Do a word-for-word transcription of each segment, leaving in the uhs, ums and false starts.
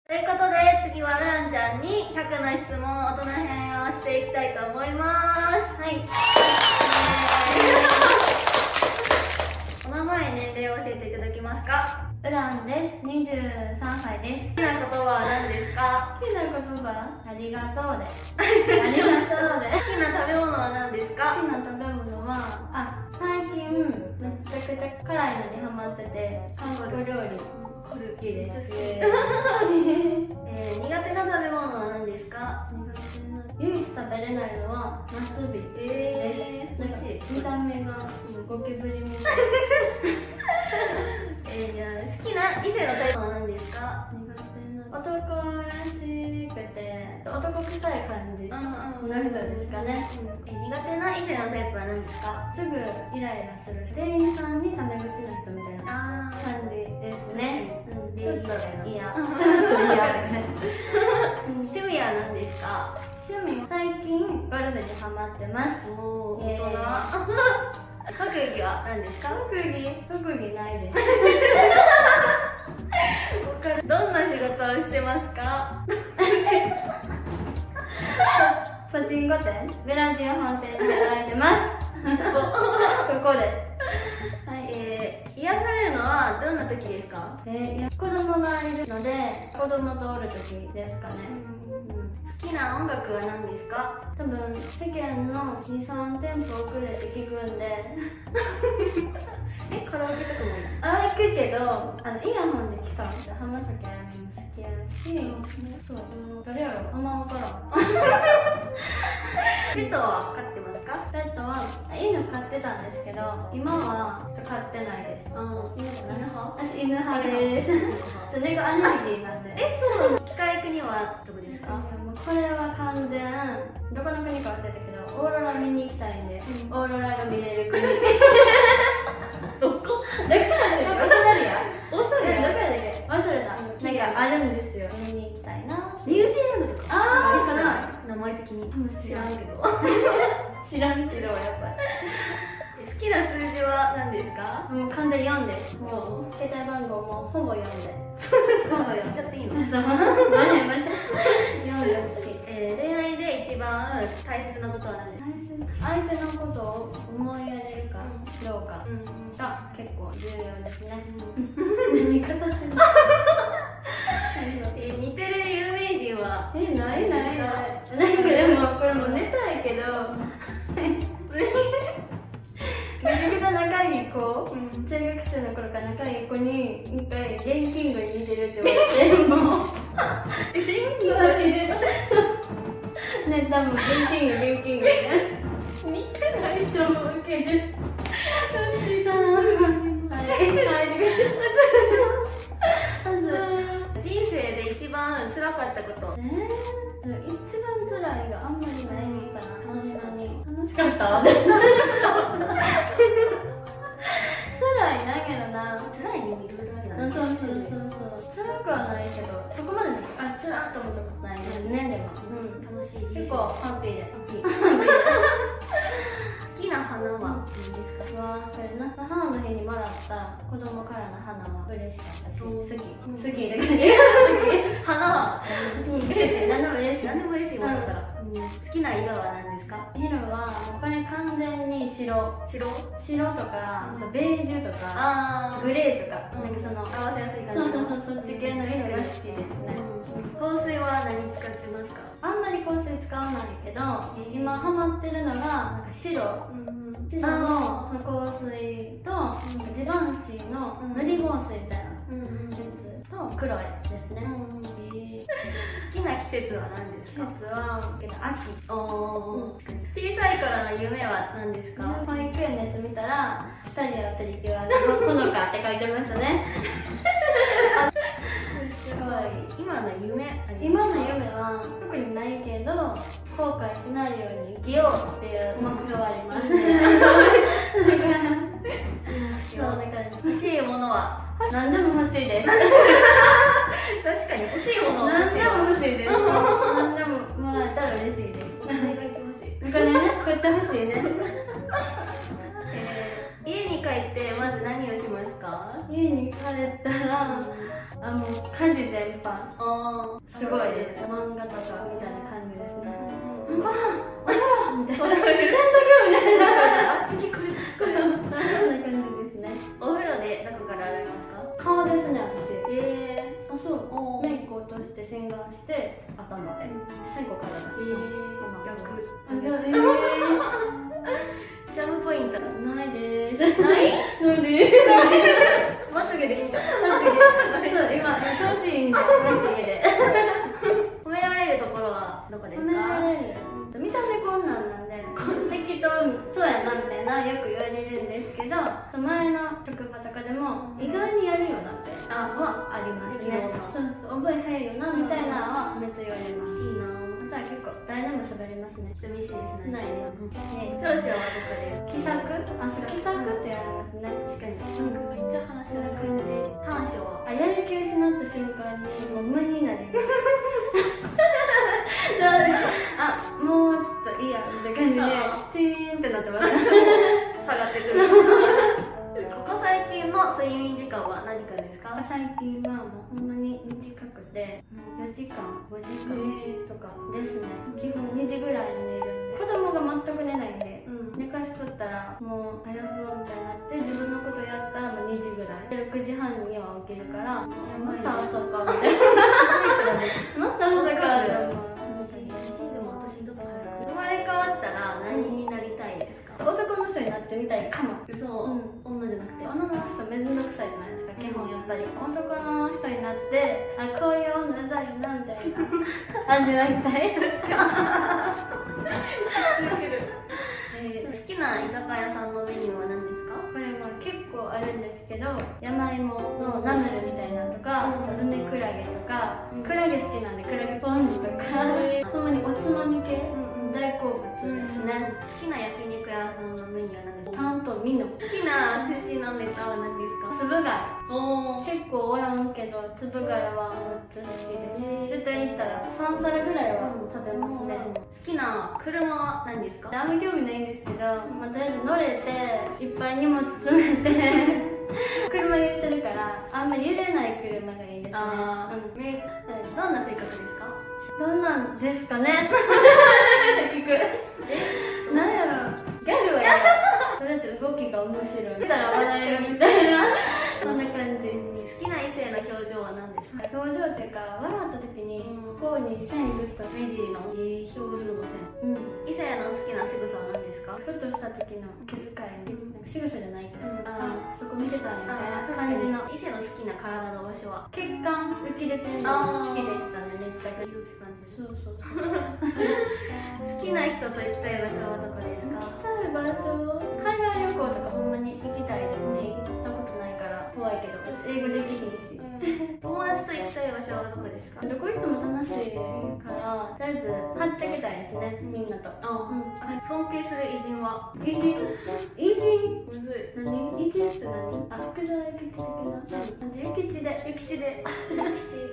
ということで、次はランちゃんにひゃくの質問大人編をしていきたいと思います。はい。お名前、年齢を教えていただけますか？ ウランです。にじゅうさんさいです。 好きな言葉は何ですか？ 好きな言葉、ありがとうです。ありがとうです。 好きな食べ物は何ですか？ 好きな食べ物は、あ、最近めちゃくちゃ辛いのにハマってて、韓国料理好きです。 えー、苦手な食べ物は何ですか？ 唯一食べれないのはナスビです。 えー、 なんか見た目がゴキブリみたい。 えー、じゃあ好きな異性のタイプは何ですか？ 男らしくて男臭い感じの人ですかね。 えー、苦手な異性のタイプは何ですか？ すぐイライラする店員さんにタメ口な人みたいな感じですね。ちょっと嫌。 趣味は何ですか？ 趣味、最近ゴルフにハマってます。 おー、大人。特技は何ですか？ 特技特技ないです。 どんな仕事をしてますか？ パチンコ店、ベランティア本店で働いてます。ここで。 はい、えー、癒されるのはどんな時ですか？ えー、いや子供がいるので、子供とおる時ですかね。 好きな音楽は何ですか？ 多分世間のに、さんテンポ遅れて聴くんでえ、カラオケとかもいい？ あ、行くけど、あのイヤホンで聴かんと浜崎あゆみも好きやし、そう、誰やろ、あんま分からん。 ペットは飼ってますか？ ペットは犬飼ってたんですけど、今はちょっと飼ってないです。 あー、犬派？ 私犬派です。猫アレルギーなんで。 え、そうなの？聞かい国はどこですか？ これは完全、どこの国か忘れたけど、オーロラ見に行きたいんで、うん、オーロラが見れる国。 どこ？どこだっけ？オーストラリア？ オーストラリア？ どこだっけ？忘れた。なんかあるんですよ。見に行きたいな。 ニュージーランドとか？ あー、かな？ 名前的に。知らんけど。 知らんけど、やっぱり。好きな数字は何ですか？ もう完全によんです。もう、携帯番号もほぼよんで。 ほぼよん。言っちゃっていいの？ そう。マジマジ。よんが好き。 えー、恋愛で一番大切なことは何ですか？ 相手のことを思いやれるかどうかが結構重要ですね。何かとしてえー、似てる有名人は？ え、ないないない。なんかでもこれもネタやけどめちゃくちゃ仲いい子、うん、中学生の頃から仲いい子に一回ゲンキングに似てるって言われて、もうゲンキングだけでね、多分ゲンキングゲンキング似てないと思うけど人生で一番辛かったこと？ えー、一番辛いがあんまりないかな。確かに楽しかった辛いなんやろな。 辛いにもいろいろあるよね。 そうそうそうそう。辛くはないけど、そこまでのあ、辛っと思ったことないですね。でも、うん、楽しい人生。結構ハッピーで。 好きな花は何ですか？ わあ、これな、母の日にもらった子供からの花は嬉しかったし、好き。好きだからね。 花は嬉しい。何でも嬉しい。 何でも嬉しいものだったら。好きな色は何ですか？ 色は、これ完全に白。 白？ 白とか、ベージュとか、グレーとか、なんかその、 合わせやすい感じ。 そうそうそう、そっち系の色が好きですね。 香水は何使ってますか？ あんまり香水使わないけど、今ハマってるのが、なんか白。白の香水と、ジバンシーの塗り香水みたいなやつと、クロエですね。 好きな季節は何ですか？ 季節は、秋。 小さい頃の夢は何ですか？ 保育園のやつ見たら、二人で会ったりはほのかって書いてましたね。 すごい。今の夢？ 今の夢は特にないけど、後悔しないように生きようっていう目標はあります。だから、そうだから欲しいものは？ 何でも欲しいです。 確かに欲しいものは何でも欲しいです。何でももらえたら嬉しいです。 何が一番欲しい？ これね、こうやって欲しいね。 えー、家に帰ってまず何をしますか？ 家に帰ったら、あ、もう家マジ全般あすごいです。漫画とかみたいな感じですね。ああ、お風呂みたいな。洗濯みたいな。あ、聞こえた。そんな感じですね。 お風呂でどこから洗いますか？ 顔ですね、私。 えー、 あ、そう。メイク落として洗顔して頭で。最後からだ。 えー、逆。 えー、 チャームポイントないです。 ないないです。 まつげでいいんだ。 まつげ。そう、今、調子いいんで、まつげで。 褒められるところはどこですか？ 褒められる。見た目こんなんなんで、適当にそうやなみたいなよく言われるんですけど、前の職場とかでも意外にやるよなってはありますね。そうそう、覚えへんよなみたいなのはめっちゃ言われます。いいな。あとは結構誰でも喋りますね。 人見知りしない。 ないね。 長所はどこです？ 気さく？あ、そう、気さくって言われますね。 確かに。めっちゃ話しやすい感じ。短所は？ あ、やる気失った瞬間にもう無になります。あ、もうちょっといいやって感じでチーンってなってます下がってくるここ最近の睡眠時間は何かですか？ 最近はもうほんまに短くてよじかん、ごじかんとかですね。基本にじぐらいに寝るんで、子供が全く寝ないんで、うん、寝かしとったらもう早くみたいになって自分のことやったらもうにじぐらいでろくじはんには起きるからまた朝かみたいなまた朝かって思う。 生まれ変わったら何になりたいですか？ 男の人になってみたいかも。 嘘、うん、女じゃなくて。 女の人めんどくさいじゃないですか、基本やっぱり。男の人になって、あ、こういう女だよなみたいな感じになりたい。 えー、好きな居酒屋さんのメニューは何ですか？ これは結構あるんですけど、山芋のナムルみたいなのとか、梅クラゲとか、クラゲ好きなんでクラゲポン酢とか、ほんまにおつまみ系大好物ですね。 好きな焼肉屋さんのメニューは何ですか？ ちゃんとミノ。好きな寿司のネタは何ですか？ つぶ貝。結構おらんけど、つぶ貝はめっちゃ好きです。絶対行ったらさんさらぐらいは食べますね。 好きな車は何ですか？ あんま興味ないんですけど、まあ、とりあえず乗れていっぱい荷物詰めて車揺れてるからあんまり揺れない車がいいですね。あ、うん、 どんな性格ですか？ どんなんですかね聞く。なんやろ、ギャルはやだ。とりあえず動きが面白い。見たら笑えるみたいなそんな感じ。 好きな異性の表情は何ですか？ 表情っていうか、笑った時にこうに線いく人、 目尻の、えー、表情の線、うん、異性の好きな仕草は何ですか？ ふとした時の気遣い、うん、なんか仕草じゃないけど、うん、あ、そこ見てたんやみたいな感じの。 異性の好きな体の場所は？ 血管浮き出てるの好きでしたね、めっちゃ。そうそうそう好きな人と行きたい場所はどこですか？ 行きたい場所、海外旅行とかほんまに行きたいですね。行ったことないから怖いけど、私英語できひんし、 うん、友達と行きたい場所はどこですか？ どこ行っても楽しいからとりあえずはっちゃけたいですね、みんなと。 あ、うん、尊敬する偉人は？ 偉人？偉人？ むずい。 何？偉人って何？あ、福沢諭吉的な？諭吉で諭吉で諭吉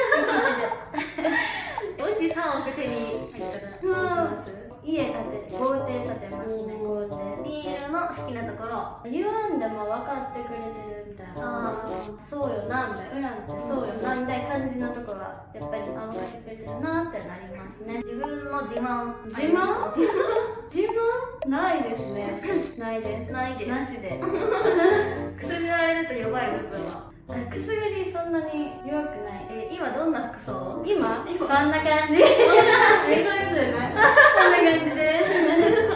もしさんおく手に入ったらどうします？ 家建てる、豪邸建てますね。豪邸。 親友の好きなところ？ 言わんでも分かってくれてるみたいな。あ、そうよなみたいな、裏ってそうよなみたいな感じのところはやっぱりあ、分かってくれてるなってなりますね。 自分の自慢？ 自慢？自慢？ないですね。ないです。 ないです。 なしで。 くすぐられると弱い部分は？ くすぐりそんなに弱くない。 えー、今どんな服装？ 今？こんな感じ。そういうことじゃない？こんな感じです。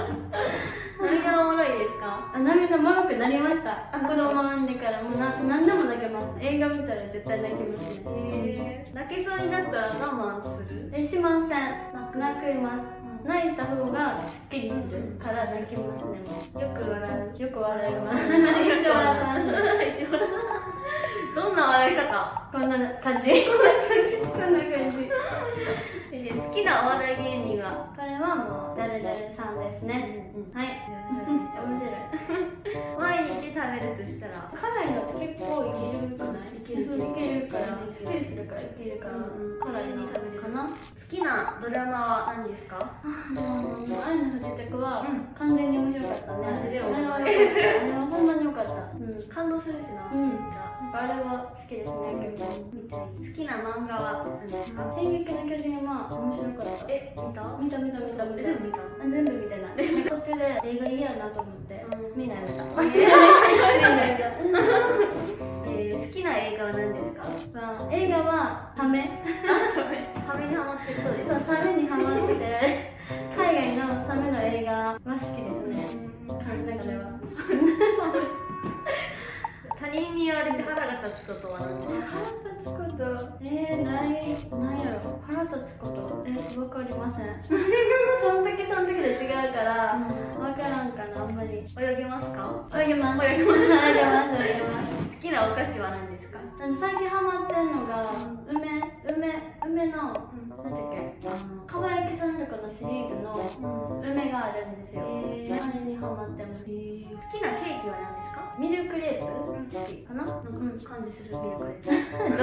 涙おもろいですか？ あ、涙もろくなりました。子供産んでからもうな何でも泣けます。映画見たら絶対泣きますね。 えー、泣けそうになったら我慢する？ え、しません。泣きます。泣いた方がすっきりするから泣きますね。もうよく笑う？ よく笑います。一生笑ってます。 どんな笑い方？ こんな感じ。こんな感じ。 えー、好きなお笑い芸人は？ これはもうジャルジャルさんですね。うんうん、はい。面白い。 毎日食べるとしたら？ 辛いのって結構いけるくない？いける。いけるから、すっきりするからいけるから、辛いの食べるかな。 好きなドラマは何ですか？ もう愛の不時着は完全に面白かったね。あれは良かった。あれはほんまに良かった。 感動するしな。 うん。あれは好きですね、結好きな漫画は何ですか？ 進撃の巨人は面白かった。 え、見た？ 見た見た見た見た。 全部見た？ 全部見てない。途中で映画嫌やなと思って見ない見た。 好きな映画は何ですか？ 映画はサメ。 サメにハマってるそうです。 そう、サメにハマってて、海外のサメの映画は好きですね。感じながらは。 他人に言われて腹が立つことは何ですか？ 腹立つこと、えー、ない、ないやろ。腹立つこと、えー、わかりません。その時その時で違うから、わからんかな、あんまり。 泳げますか？ 泳げます。 泳げます。 泳げます、泳げます。 好きなお菓子は何ですか？ 最近ハマってるのが、梅、梅、梅の、なんだっけ、あの、かばやきさんとかのシリーズの梅があるんですよ。 えー、 あれにハマってます。 好きなケーキは何ですか？ ミルクレープ好きかな？なんか感じするミルクレープ。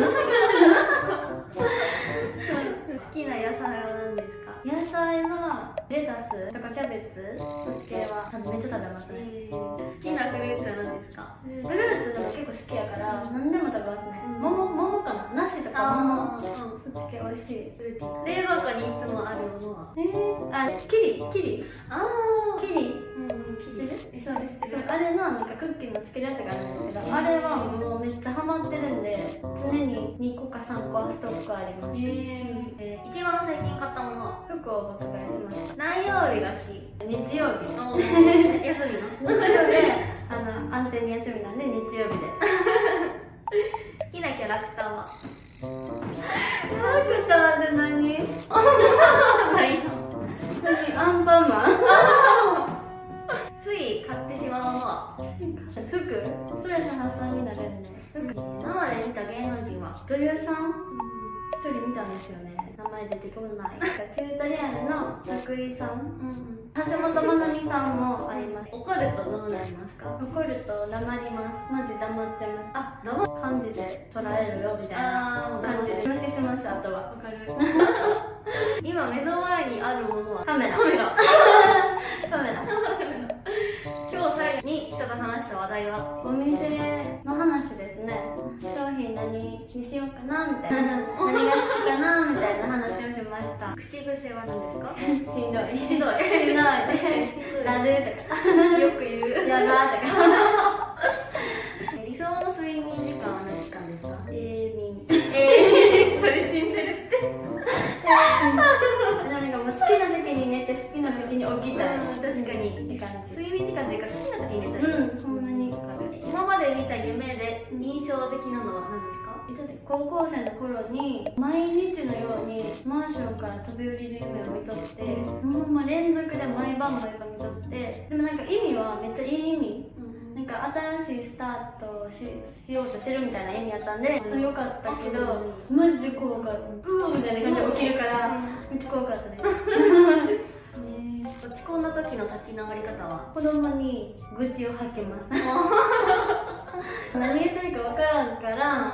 好きな野菜は何ですか？ 野菜はレタスとかキャベツ系はめっちゃ食べますね。 えー、好きなフルーツは何ですか？ フルーツでも結構好きやから何でも食べますね。桃、桃かな？梨とか桃、そっち系美味しい。 冷蔵庫にいつもあるものは？ えー、あ、キリキリあー、 キリうん、キリそうです。あれのなんかクッキーのつけるやつがあるんですけど、あれはもうめっちゃハマってるんで常ににこかさんこはストックあります。 えー、一番最近買ったものは？ 服を爆買いしました。 何曜日が好き？ 日曜日。 休みの？ 日曜日で、あの、安定に休みなんで日曜日で。 好きなキャラクターは？ キャラクターって何？ ないの？ 何？アンパンマン？ つい買ってしまうものは？ 服？ストレス発散になるんで。 今まで見た芸能人は？ 女優さん？一人見たんですよね。名前出てこない。チュートリアルの徳井さん、うん、橋本まなみさんもあります。 怒るとどうなりますか？ 怒ると黙ります。マジ黙ってます。 あ、黙感じで捉えるよみたいな感じで無視します。あとはわかる。 今目の前にあるものは？ カメラ。 カメラ。 カメラ。 今日最後に人が話した話題は？ お店の話ですね。商品何にしようかなみたいな。何が好きかなみたいな話をしました。 口癖は何ですか？ しんどい。 しんどい。 しんどい。なるとか。 よく言う。 やだとか。 理想の睡眠時間は何時間ですか？ えー、みん。 えー、それ死んでるって。 なんかもう好きな時に寝て好きな時に起きたい。 確かに。 って感じ。 睡眠時間というか好きな時に寝たい。 うん、そんなに。 今まで見た夢で印象的なのは何ですか？ 高校生の頃に毎日のようにマンションから飛び降りる夢を見とって、うん、ほんま連続で毎晩毎晩見とって、でもなんか意味はめっちゃいい意味、うん、なんか新しいスタートを し, しようとしてるみたいな意味やったんで、うん、よかったけど、うん、マジで怖かった。ブーみたいな感じで起きるから、めっちゃ怖かったです。 落ち込んだ時の立ち直り方は？ 子供に愚痴を吐けます。何言ってるか分からんから、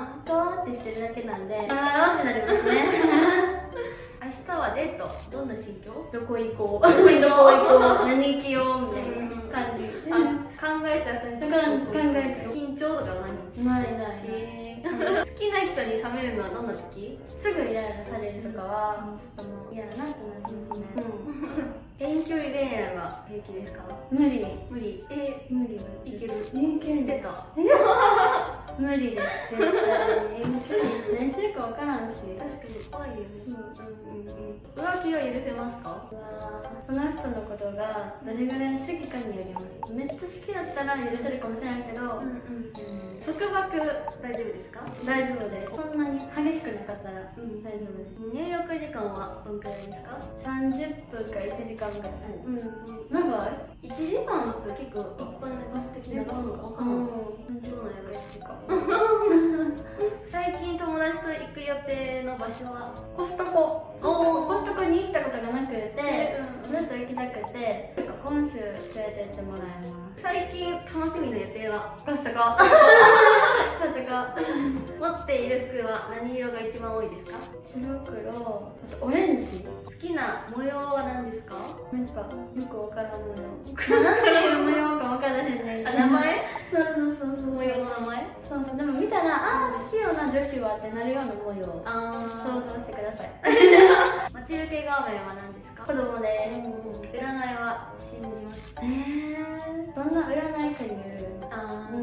とーってしてるだけなんで、あーってなりますね。 明日はデート、どんな心境？ どこ行こう、どこ行こう、何行きようみたいな感じ。 考えちゃったんですか？考えちゃう。 緊張とかは何？ ないない。 好きな人に冷めるのはどんな時？ すぐイライラされるとかは、ちょっともう嫌だなってなりますね。 遠距離恋愛は平気ですか？ 無理。 無理。え、 無理。 いける？ 遠距離してた。 無理です。絶対遠距離何するか分からんし。 確かに怖いよね。浮気は許せますか？ その人のことがどれぐらい好きかによります。めっちゃ好きだったら許せるかもしれないけど、 束縛大丈夫ですか？ 大丈夫です。そんなに激しくなかったら大丈夫です。 入浴時間はどんくらいですか？ さんじゅっぷんからいちじかんぐらい。うん。長い？ いち 時間だと結構一般的な長そうかわかんない。どうなんやろうか。最近友達と行く予定の場所は？ コストコ。コストコに行ったことがなくて、ずっと行きたくて、 今週連れてってもらいます。 最近楽しみの予定はコストココストコ持っている服は何色が一番多いですか？ 白黒、あとオレンジ。 好きな模様は何ですか？ なんかよくわからん模様。何ていう模様かわからへんねん。 あ、名前？ そうそうそうそう。 模様の名前？ そうそう。でも見たら、あー好きよな女子はってなるような模様。 あ想像してください。 待ち受け画面は何ですか？ 子供で占いは信じます。 えー、どんな占いかによる。 あー、 うん、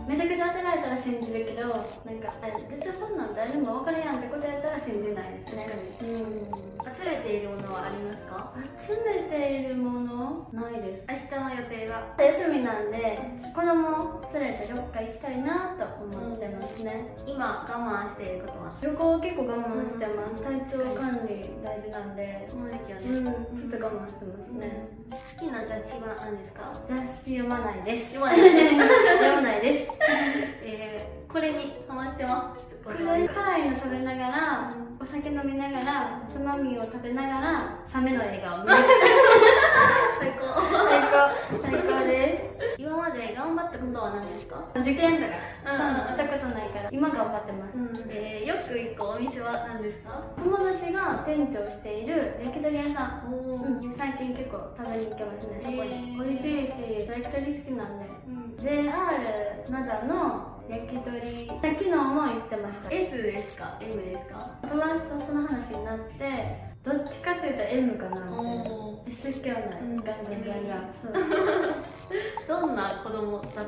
めちゃくちゃ当てられたら信じるけど、なんか絶対そんなん誰でも分かるやんってことやったら信じないですね。うん、 集めているものはありますか？ 集めているものないです。 明日の予定が休みなんで子供連れてどっか行きたいなと思ってますね。 今我慢していることは？ 旅行結構我慢してます。体調管理大事なんで、 この時期はね、 うん、ちょっと我慢してますね。 好きな雑誌は何ですか？ 雑誌読まないです。 読まないです読まないです。 えー、これにハマってます。 これ辛いの食べながら、お酒飲みながら、つまみを食べながら、サメの映画を見る。 最高最高最高です。 今まで頑張ったことは何ですか？ 受験とか、うん、したことないから今頑張ってます。 うん、えー、よく行くお店は何ですか？ 友達が店長している焼き鳥屋さん、 おうん、最近結構食べに行けますね。そこに美味しいし、焼き鳥好きなんで、うん、ジェイアール 灘の焼き鳥、昨日も行ってました。 S ですか エム ですか？ 友達とその話になって、どっちかというと エム かなみたいな。 S 系はない、ガンガンガンガン。 どんな子供だった？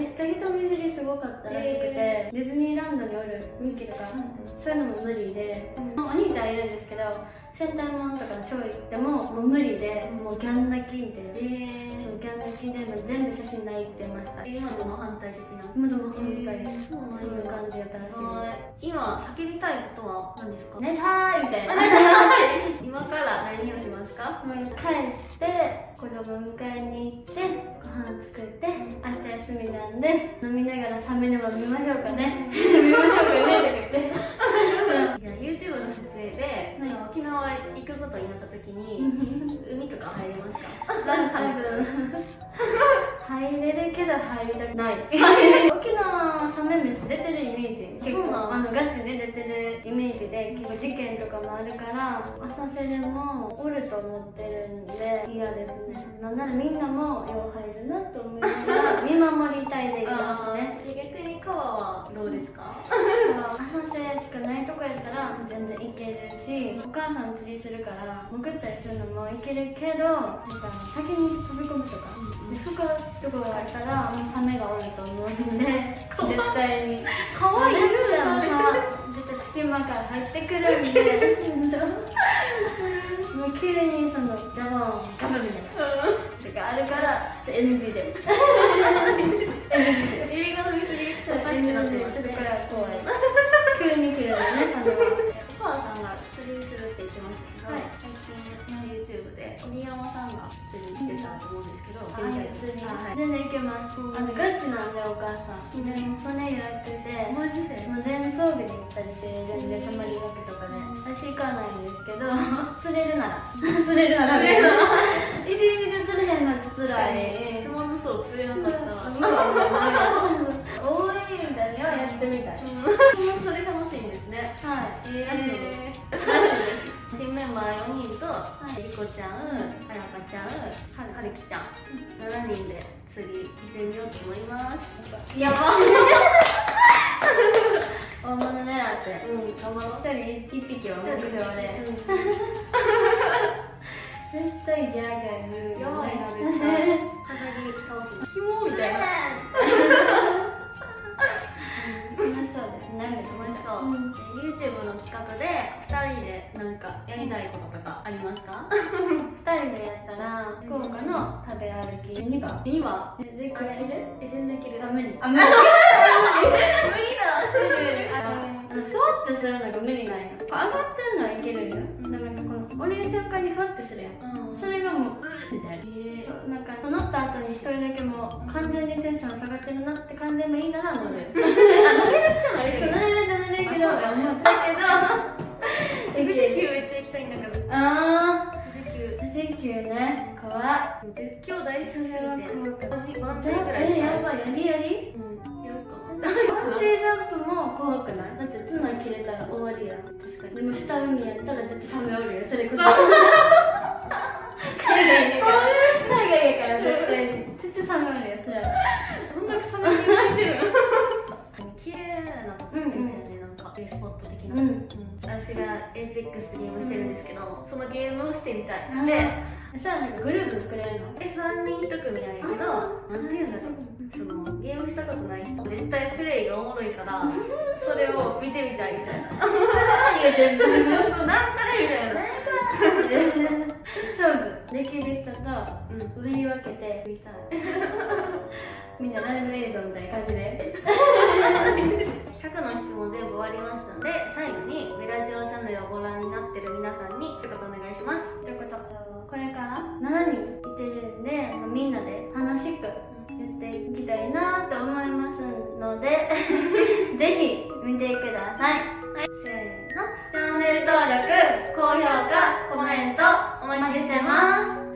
めっちゃ人見知りすごかったらしくて、えー、ディズニーランドにおるミッキーとか、うん、そういうのも無理で、うん、お兄ちゃんいるんですけど、戦隊ものとかのショー行ってももう無理で、もうギャン泣きみたいな、えー、そうギャン泣きでもう全部写真ないって言ってました。 今でも反対的な？ 今でも反対、えー、そうそういう感じやったらしいです。 今叫びたいことは何ですか？ 寝たーいみたいな。 今から何をしますか？ もう帰って子供迎えに行ってご飯作って、明日休みなんで飲みながらサメでも見ましょうかね。見ましょうかねとか言って。 いや YouTube の撮影で、はい、沖縄行くことになった時に海とか入れますか？ 入れるけど入りたくない。沖縄はサメめっちゃ出てるイメージ。結構あのガチで出てるイメージで、結構事件とかもあるから浅瀬でもおると思ってるんで嫌ですね。なんならみんなもよう入るなと思いながら見守りたいでいますね。 逆に川はどうですか？ 浅瀬しかないとこやったら全然行けるし、お母さん釣りするから潜ったりするのもいけるけど、なんか先に飛び込むとか、うん、で深いとこがあったらもうサメがおると思うんで、絶対にかわいいルールなの絶対隙間から入ってくるんでもう急にそのジャボンガブみたいな、うん、とかあるから エヌジー で映画の見過ぎしたらエヌジー でちょっとこれは怖い。急に来るんですね、サメは。 お母さんが釣りするって言ってましたけど、はい、最近の YouTube で鬼山さんが釣りしてたと思うんですけど、 あ、釣り、はい、全然行けます。あのガチなんでお母さん、で骨予約してマジでもう全装備で行ったりして、全然泊まりがけとかね、私行かないんですけど釣れるなら釣れるなら一日で釣れへんのってつらい。 熊の層釣れなかったわ。 多いみたいなやってみたい。 それ楽しいんですね。 はい、 えー、新メンバーよにんと、りこちゃん、あやかちゃん、はるきちゃん、しちにんで釣り行ってみようと思います。やば大物狙って、 うん、頑張ろう。 一人一匹は目標で。絶対ギャーギャー言う。 やばいな、絶対。飾り倒す。キモみたいな。 楽しそうですね。 楽しそう。YouTube の企画でふたりでなんかやりたいこととかありますか？ ふたりでやったら福岡の食べ歩きユニバユニバ全然いける？ え、全然いける。 あ、無理。あ、無理。 無理だ。 あのふわってするのが無理なんや。上がってるのはいけるよ。だからこのお姉さんからにふわってするやん。それがもううみたいな。そうなんか乗った後に一人だけもう完全にテンション下がってるなって感じでもいいなら乗る。 乗れるっちゃ乗れる。 乗れるじゃ乗れるけど、だけど。 富士急めっちゃ行きたいんだけど。 ああ。 富士急。 富士 Thank you ね。かわ絶叫大好きすぎて私ワンい回ぐらいい。え、 したやばい、やりやりうんやるかバンジージャンプも怖くない？だって角切れたら終わりやん。 確かにでも下海やったら絶対サメおるよ、それこそ。海外やから海外やから絶対に絶対サメおるよ、それは。 そんなサメ気にしてる綺麗なとこ見てたよね、なんかスポット的な。 うん私がエイペックスでゲームしてるんですけど、そのゲームをしてみたいでで、 さあなんかグループ作れるの？ えさんにんひと組なんやけど、なんていうんだろう、そのゲームしたことない人絶対プレイがおもろいからそれを見てみたいみたいな。 言うてんの？ そうそう、なんかねみたいな。 勝負できる人と振り分けてみたい。みんなライブ映像みたいな感じで。 ひゃくの質問全部終わりましたので、最後にウェラジオチャンネルをご覧になってる皆さんに一言お願いします。 ということ。これからしちにんいてるんで、みんなで楽しくやっていきたいなって思いますのでぜひ見てください。 はい、せーの、チャンネル登録、高評価、コメントお待ちしてます。